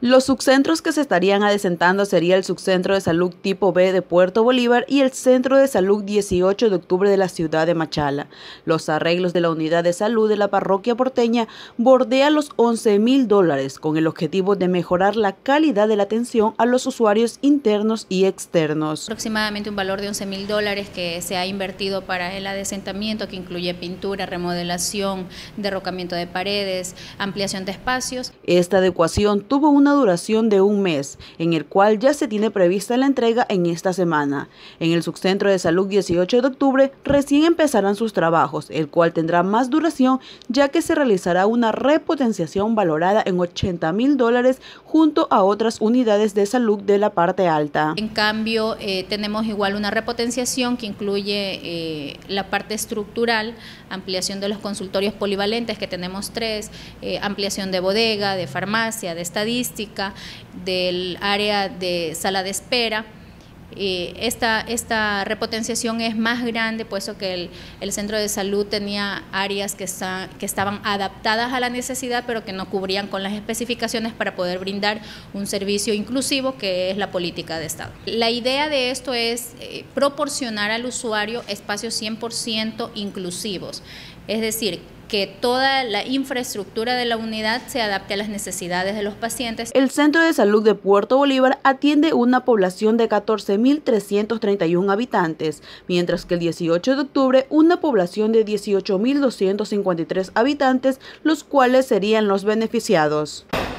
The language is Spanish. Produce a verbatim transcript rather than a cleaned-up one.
Los subcentros que se estarían adecentando sería el Subcentro de Salud Tipo B de Puerto Bolívar y el Centro de Salud dieciocho de octubre de la ciudad de Machala. Los arreglos de la unidad de salud de la parroquia porteña bordean los once mil dólares con el objetivo de mejorar la calidad de la atención a los usuarios internos y externos. Aproximadamente un valor de once mil dólares que se ha invertido para el adecentamiento, que incluye pintura, remodelación, derrocamiento de paredes, ampliación de espacios. Esta adecuación tuvo una duración de un mes, en el cual ya se tiene prevista la entrega en esta semana. En el Subcentro de Salud dieciocho de octubre recién empezarán sus trabajos, el cual tendrá más duración ya que se realizará una repotenciación valorada en ochenta mil dólares junto a otras unidades de salud de la parte alta. En cambio, eh, tenemos igual una repotenciación que incluye eh, la parte estructural, ampliación de los consultorios polivalentes, que tenemos tres, eh, ampliación de bodega, de farmacia, de estadística, del área de sala de espera. Eh, esta, esta repotenciación es más grande, puesto que el, el centro de salud tenía áreas que, está, que estaban adaptadas a la necesidad, pero que no cubrían con las especificaciones para poder brindar un servicio inclusivo, que es la política de Estado. La idea de esto es eh, proporcionar al usuario espacios cien por ciento inclusivos, es decir, que toda la infraestructura de la unidad se adapte a las necesidades de los pacientes. El Centro de Salud de Puerto Bolívar atiende una población de catorce mil trescientos treinta y uno habitantes, mientras que el dieciocho de octubre una población de dieciocho mil doscientos cincuenta y tres habitantes, los cuales serían los beneficiados.